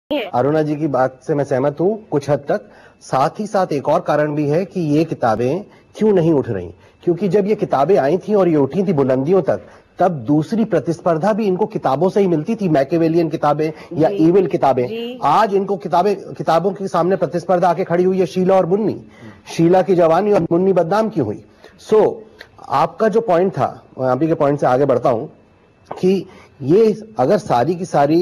अरुणा जी की बात से मैं सहमत हूं कुछ हद तक। साथ ही साथ एक और कारण भी है कि ये किताबें क्यों नहीं उठ रही, क्योंकि जब ये किताबें आई थी और ये उठी थी बुलंदियों तक, तब दूसरी प्रतिस्पर्धा भी इनको किताबों से ही मिलती थी, मैकेवेलियन किताबें या ईविल किताबें। आज इनको किताबों के सामने प्रतिस्पर्धा आके खड़ी हुई है शीला और मुन्नी। शीला की जवानी और मुन्नी बदनाम क्यों हुई? आपका जो पॉइंट था, मैं आप ही के पॉइंट से आगे बढ़ता हूं कि ये अगर सारी की सारी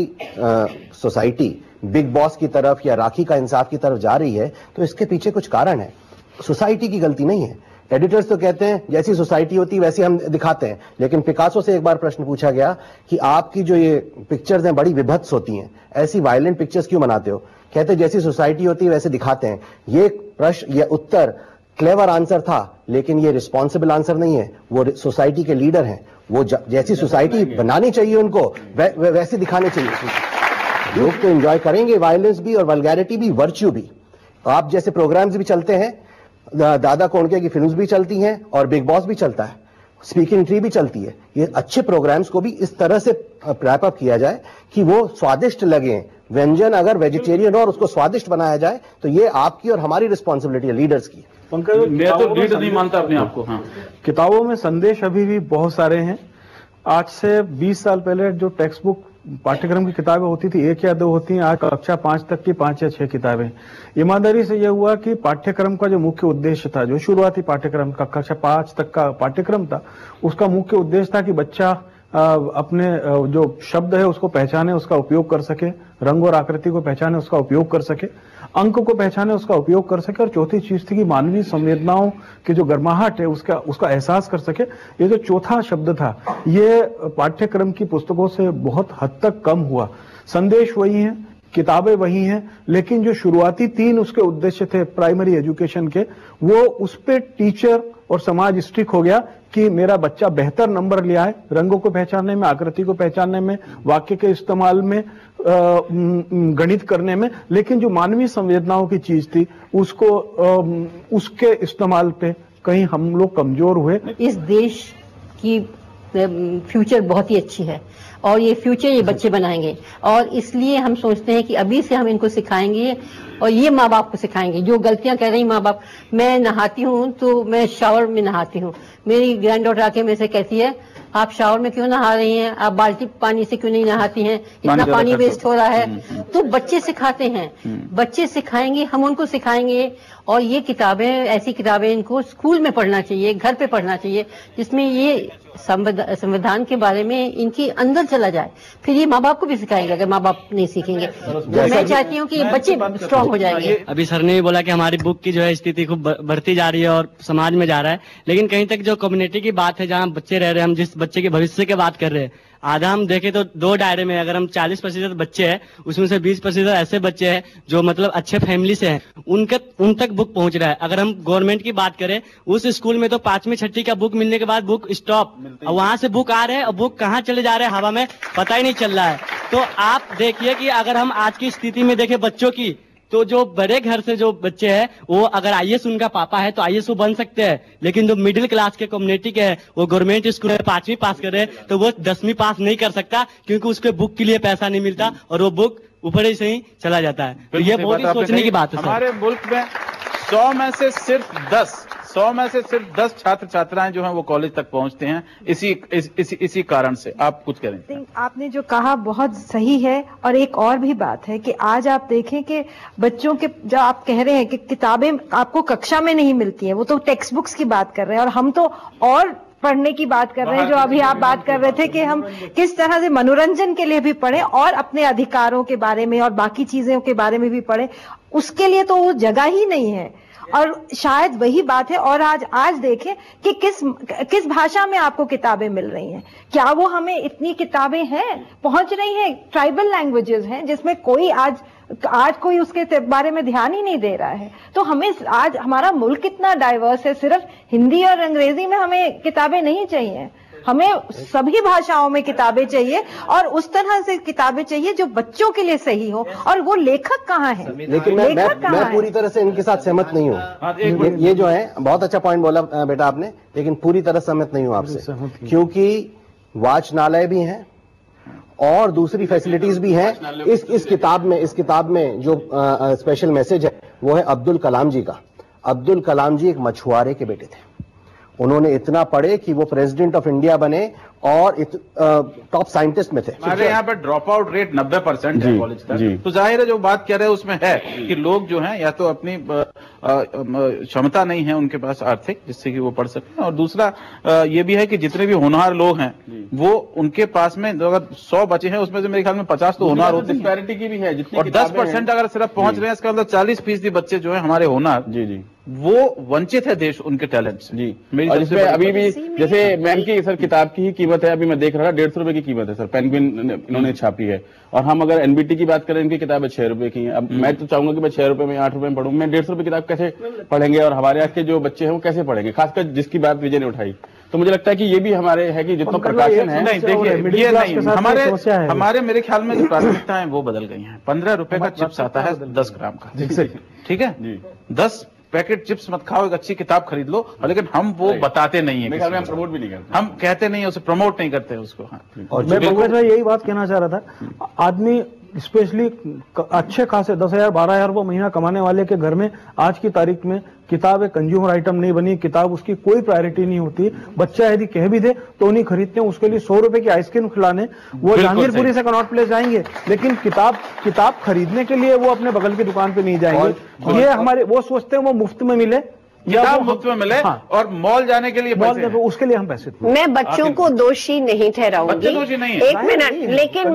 सोसाइटी बिग बॉस की तरफ या राखी का इंसाफ की तरफ जा रही है तो इसके पीछे कुछ कारण है, सोसाइटी की गलती नहीं है। एडिटर्स तो कहते हैं जैसी सोसाइटी होती है वैसी हम दिखाते हैं, लेकिन पिकासो से एक बार प्रश्न पूछा गया कि आपकी जो ये पिक्चर्स हैं बड़ी विभत्स होती हैं, ऐसी वायलेंट पिक्चर्स क्यों बनाते हो? कहते जैसी सोसाइटी होती है वैसे दिखाते हैं। ये प्रश्न, ये उत्तर क्लेवर आंसर था, लेकिन ये रिस्पॉन्सिबल आंसर नहीं है। वो सोसाइटी के लीडर हैं, वो जैसी सोसाइटी बनानी चाहिए उनको वैसे दिखाने चाहिए। लोग तो एंजॉय करेंगे वायलेंस भी और वल्गैरिटी भी, वर्च्यू भी। आप जैसे प्रोग्राम्स भी चलते हैं, दादा कोंडके की फिल्म्स भी चलती हैं और बिग बॉस भी चलता है, स्पीकिंग ट्री भी चलती है। ये अच्छे प्रोग्राम्स को भी इस तरह से रैप अप किया जाए कि वो स्वादिष्ट लगे। व्यंजन अगर वेजिटेरियन और उसको स्वादिष्ट बनाया जाए तो ये आपकी और हमारी रिस्पॉन्सिबिलिटी है, लीडर्स की। मैं तो लीडर नहीं मानता अपने आप को। हाँ, किताबों में संदेश अभी भी बहुत सारे हैं। आज से 20 साल पहले जो टेक्स्ट बुक पाठ्यक्रम की किताबें होती थी 1 या 2 होती हैं, आज कक्षा 5 तक की 5 या 6 किताबें। ईमानदारी से यह हुआ कि पाठ्यक्रम का जो मुख्य उद्देश्य था, जो शुरुआती पाठ्यक्रम का कक्षा 5 तक का पाठ्यक्रम था, उसका मुख्य उद्देश्य था कि बच्चा अपने जो शब्द है उसको पहचाने, उसका उपयोग कर सके, रंग और आकृति को पहचाने, उसका उपयोग कर सके, अंक को पहचाने, उसका उपयोग कर सके, और चौथी चीज थी कि मानवीय संवेदनाओं की जो गर्माहट है उसका एहसास कर सके। ये जो चौथा शब्द था, ये पाठ्यक्रम की पुस्तकों से बहुत हद तक कम हुआ। संदेश वही है, किताबें वही हैं, लेकिन जो शुरुआती 3 उसके उद्देश्य थे प्राइमरी एजुकेशन के, वो उस पे टीचर और समाज स्ट्रिक हो गया कि मेरा बच्चा बेहतर नंबर ले आए रंगों को पहचानने में, आकृति को पहचानने में, वाक्य के इस्तेमाल में, गणित करने में, लेकिन जो मानवीय संवेदनाओं की चीज थी उसको उसके इस्तेमाल पे कहीं हम लोग कमजोर हुए। इस देश की फ्यूचर बहुत ही अच्छी है और ये फ्यूचर ये बच्चे बनाएंगे, और इसलिए हम सोचते हैं कि अभी से हम इनको सिखाएंगे और ये माँ बाप को सिखाएंगे। जो गलतियां कर रही माँ बाप, मैं नहाती हूँ तो मैं शावर में नहाती हूँ, मेरी ग्रैंड डॉटर आके मेरे से कहती है आप शावर में क्यों नहा रही हैं, आप बाल्टी पानी से क्यों नहीं नहाती हैं, इतना पानी वेस्ट हो रहा है। तो बच्चे सिखाते हैं, बच्चे सिखाएंगे, हम उनको सिखाएंगे। और ये किताबें, ऐसी किताबें इनको स्कूल में पढ़ना चाहिए, घर पे पढ़ना चाहिए, जिसमें ये संविधान के बारे में इनकी अंदर चला जाए। फिर ये माँ बाप को भी सिखाएंगे अगर माँ बाप नहीं सीखेंगे। तो मैं चाहती हूँ कि ये बच्चे स्ट्रांग हो जाएंगे। अभी सर ने भी बोला कि हमारी बुक की जो है स्थिति खूब बढ़ती जा रही है और समाज में जा रहा है, लेकिन कहीं तक जो कम्युनिटी की बात है, जहाँ बच्चे रह रहे हैं, हम जिस बच्चे के भविष्य की बात कर रहे हैं, आधा हम देखें तो 2 दायरे में अगर हम 40% बच्चे हैं, उसमें से 20% ऐसे बच्चे हैं जो मतलब अच्छे फैमिली से हैं, उन तक बुक पहुंच रहा है। अगर हम गवर्नमेंट की बात करें, उस स्कूल में तो 5वीं 6वीं का बुक मिलने के बाद बुक स्टॉप, वहां से बुक आ रहे हैं और बुक कहाँ चले जा रहे हैं हवा में पता ही नहीं चल रहा है। तो आप देखिए कि अगर हम आज की स्थिति में देखें बच्चों की, तो जो बड़े घर से जो बच्चे हैं वो अगर आईएएस उनका पापा है तो आईएएस वो बन सकते हैं, लेकिन जो मिडिल क्लास के कम्युनिटी के हैं वो गवर्नमेंट स्कूल में 5वीं पास कर रहे हैं तो वो 10वीं पास नहीं कर सकता, क्योंकि उसके बुक के लिए पैसा नहीं मिलता और वो बुक ऊपर ही से ही चला जाता है। तो ये बहुत ही सोचने की बात है। हमारे मुल्क में 100 में से सिर्फ 10 छात्र छात्राएं जो हैं वो कॉलेज तक पहुंचते हैं, इसी कारण से। आप कुछ करें। आपने जो कहा बहुत सही है। और एक और भी बात है कि आज आप देखें कि बच्चों के, जो आप कह रहे हैं कि किताबें आपको कक्षा में नहीं मिलती हैं, वो तो टेक्स्ट बुक्स की बात कर रहे हैं, और हम तो और पढ़ने की बात कर रहे हैं, जो अभी आप बात कर रहे थे कि हम किस तरह से मनोरंजन के लिए भी पढ़ें और अपने अधिकारों के बारे में और बाकी चीजों के बारे में भी पढ़ें। उसके लिए तो वो जगह ही नहीं है, और शायद वही बात है। और आज देखें कि किस भाषा में आपको किताबें मिल रही हैं। क्या वो हमें इतनी किताबें हैं पहुंच रही हैं? ट्राइबल लैंग्वेजेस हैं जिसमें कोई आज कोई उसके बारे में ध्यान ही नहीं दे रहा है। तो हमें आज हमारा मुल्क कितना डाइवर्स है, सिर्फ हिंदी और अंग्रेजी में हमें किताबें नहीं चाहिए, हमें सभी भाषाओं में किताबें चाहिए, और उस तरह से किताबें चाहिए जो बच्चों के लिए सही हो। और वो लेखक कहाँ है? लेकिन मैं पूरी तरह से इनके साथ सहमत नहीं हूँ। ये जो है बहुत अच्छा पॉइंट बोला बेटा आपने, लेकिन पूरी तरह सहमत नहीं हूँ आपसे, क्योंकि वाचनालय भी हैं और दूसरी फैसिलिटीज भी हैं। इस किताब में जो स्पेशल मैसेज है वो है अब्दुल कलाम जी का। अब्दुल कलाम जी एक मछुआरे के बेटे थे, उन्होंने इतना पढ़े कि वो प्रेसिडेंट ऑफ इंडिया बने और टॉप साइंटिस्ट में थे। हमारे यहाँ पे ड्रॉप आउट रेट 90% है कॉलेज तक, तो जाहिर है जो बात कह रहे हैं उसमें है कि लोग जो हैं या तो अपनी क्षमता नहीं है उनके पास आर्थिक जिससे कि वो पढ़ सकें, और दूसरा ये भी है कि जितने भी होनहार लोग हैं वो उनके पास में अगर 100 बचे हैं उसमें से मेरे ख्याल में 50 तो होनहार होते हैं। डिस्पैरिटी की भी है, और 10% अगर सिर्फ पहुंच रहे हैं इसका मतलब 40% बच्चे जो है हमारे होनहार वो वंचित है देश उनके टैलेंट से। जी, और इसमें अभी भी जैसे मैम की सर किताब की ही कीमत है, अभी मैं देख रहा था 150 रुपए की कीमत है सर, पेंगुइन इन्होंने छापी है। और हम अगर एनबीटी की बात करें, इनकी किताब 6 रुपए की है। अब मैं तो चाहूंगा कि मैं 6 रुपए में 8 रुपए में पढ़ूं, मैं 150 रुपए किताब कैसे पढ़ेंगे और हमारे यहाँ के जो बच्चे हैं वो कैसे पढ़ेंगे, खासकर जिसकी बात विजय ने उठाई। तो मुझे लगता है कि ये भी हमारे है कि जितना प्रकाशन है, नहीं देखिए ये नहीं, हमारे मेरे ख्याल में जो प्राथमिकताएं वो बदल गई हैं। 15 रुपए का चिप्स आता है 10 ग्राम का, ठीक है, 10 पैकेट चिप्स मत खाओ, एक अच्छी किताब खरीद लो, लेकिन हम वो बताते नहीं है, हम प्रमोट भी नहीं करते, हम कहते नहीं है उसे, प्रमोट नहीं करते उसको। हाँ, और मैं पंकज भाई यही बात कहना चाह रहा था, आदमी स्पेशली अच्छे खासे 10,000 12,000 रुपये महीना कमाने वाले के घर में आज की तारीख में किताब एक कंज्यूमर आइटम नहीं बनी, किताब उसकी कोई प्रायोरिटी नहीं होती। बच्चा यदि कह भी दे तो नहीं खरीदते हैं, उसके लिए 100 रुपए की आइसक्रीम खिलाने वो जहांगीरपुरी से कनॉट प्लेस जाएंगे, लेकिन किताब खरीदने के लिए वो अपने बगल की दुकान पे नहीं जाएंगे। ये हमारे वो सोचते हैं वो मुफ्त में मिले, किताब मुफ्त में मिले, हाँ, और मॉल जाने के लिए पैसे, उसके लिए हम पैसे। मैं बच्चों को दोषी नहीं ठहराऊंगी, एक मिनट,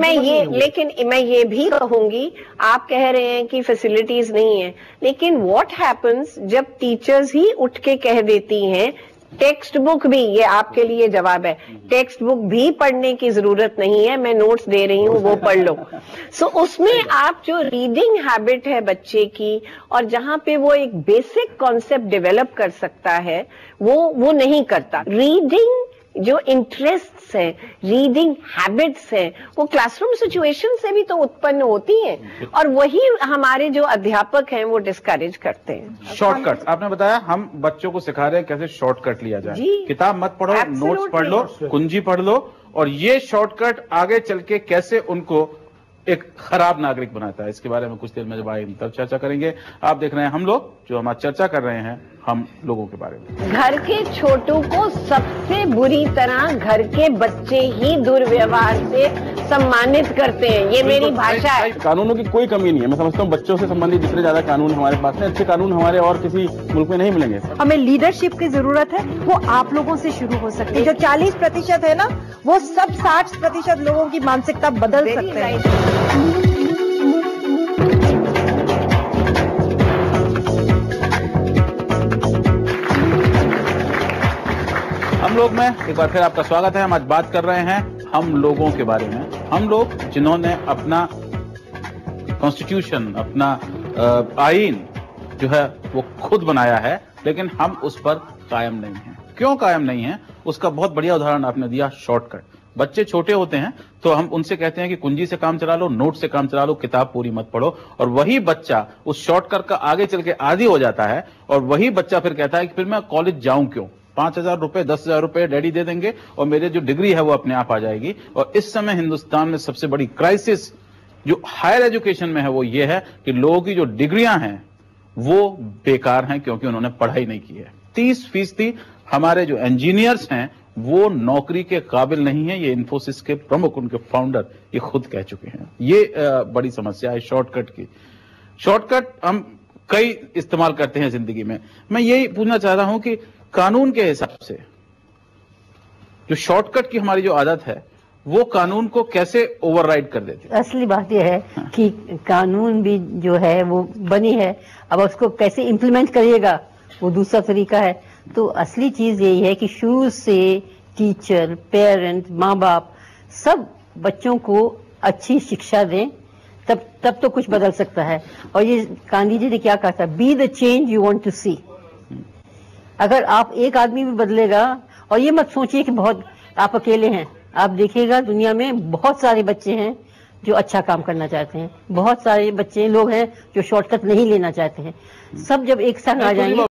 लेकिन मैं ये भी कहूंगी, आप कह रहे हैं कि फैसिलिटीज नहीं है, लेकिन व्हाट हैपन्स जब टीचर्स ही उठ के कह देती हैं टेक्स्ट बुक भी, ये आपके लिए जवाब है, टेक्स्ट बुक भी पढ़ने की जरूरत नहीं है, मैं नोट्स दे रही हूँ वो पढ़ लो। सो उसमें आप जो रीडिंग हैबिट है बच्चे की, और जहां पे वो एक बेसिक कॉन्सेप्ट डेवलप कर सकता है, वो नहीं करता। रीडिंग जो इंटरेस्ट्स हैं, रीडिंग हैबिट्स हैं, वो क्लासरूम सिचुएशन से भी तो उत्पन्न होती हैं, और वही हमारे जो अध्यापक हैं वो डिस्करेज करते हैं। शॉर्टकट आपने बताया, हम बच्चों को सिखा रहे हैं कैसे शॉर्टकट लिया जाए। किताब मत पढ़ो, नोट्स पढ़ लो, कुंजी पढ़ लो, और ये शॉर्टकट आगे चल के कैसे उनको एक खराब नागरिक बनाता है, इसके बारे में कुछ देर में जब आएंगे तब चर्चा करेंगे। आप देख रहे हैं हम लोग, जो हमारा चर्चा कर रहे हैं हम लोगों के बारे में। घर के छोटों को सबसे बुरी तरह घर के बच्चे ही दुर्व्यवहार से सम्मानित करते हैं, ये मेरी भाषा है। कानूनों की कोई कमी नहीं है, मैं समझता हूँ बच्चों से संबंधित जितने ज्यादा कानून हमारे पास हैं, अच्छे कानून हमारे और किसी मुल्क में नहीं मिलेंगे। हमें लीडरशिप की जरूरत है, वो आप लोगों से शुरू हो सकती है। जो 40% है ना, वो सब 60% लोगों की मानसिकता बदल सकते हैं। हम लोग में एक बार फिर आपका स्वागत है। हम आज बात कर रहे हैं हम लोगों के बारे में, हम लोग जिन्होंने अपना कॉन्स्टिट्यूशन, अपना आईन जो है वो खुद बनाया है, लेकिन हम उस पर कायम नहीं हैं। क्यों कायम नहीं है, उसका बहुत बढ़िया उदाहरण आपने दिया, शॉर्टकट। बच्चे छोटे होते हैं तो हम उनसे कहते हैं कि कुंजी से काम चला लो, नोट से काम चला लो, किताब पूरी मत पढ़ो, और वही बच्चा उस शॉर्टकट का आगे चल के आदी हो जाता है, और वही बच्चा फिर कहता है कि फिर मैं कॉलेज जाऊं क्यों, 5,000 रुपए 10,000 रुपए डैडी दे देंगे और मेरे जो डिग्री है वो अपने आप आ जाएगी। और इस समय हिंदुस्तान में सबसे बड़ी क्राइसिस जो हायर एजुकेशन में है वो ये है कि लोगों की जो डिग्रियां हैं वो बेकार हैं, क्योंकि उन्होंने पढ़ाई नहीं की है। 30% हमारे जो इंजीनियर्स हैं वो नौकरी के काबिल नहीं है, ये इन्फोसिस के प्रमुख, उनके फाउंडर ये खुद कह चुके हैं। ये बड़ी समस्या है शॉर्टकट की। शॉर्टकट हम कई इस्तेमाल करते हैं जिंदगी में। मैं यही पूछना चाह रहा हूं कि कानून के हिसाब से जो शॉर्टकट की हमारी जो आदत है वो कानून को कैसे ओवरराइड कर देती है? असली बात यह है कि कानून भी जो है वो बनी है, अब उसको कैसे इम्प्लीमेंट करिएगा वो दूसरा तरीका है। तो असली चीज यही है कि शुरू से टीचर, पेरेंट, माँ बाप सब बच्चों को अच्छी शिक्षा दें, तब तो कुछ बदल सकता है। और ये गांधी जी ने क्या कहा था, be the change you want to see. अगर आप एक आदमी भी बदलेगा, और ये मत सोचिए कि बहुत आप अकेले हैं, आप देखिएगा दुनिया में बहुत सारे बच्चे हैं जो अच्छा काम करना चाहते हैं, बहुत सारे बच्चे लोग हैं जो शॉर्टकट नहीं लेना चाहते हैं। सब जब एक साथ आ जाएंगे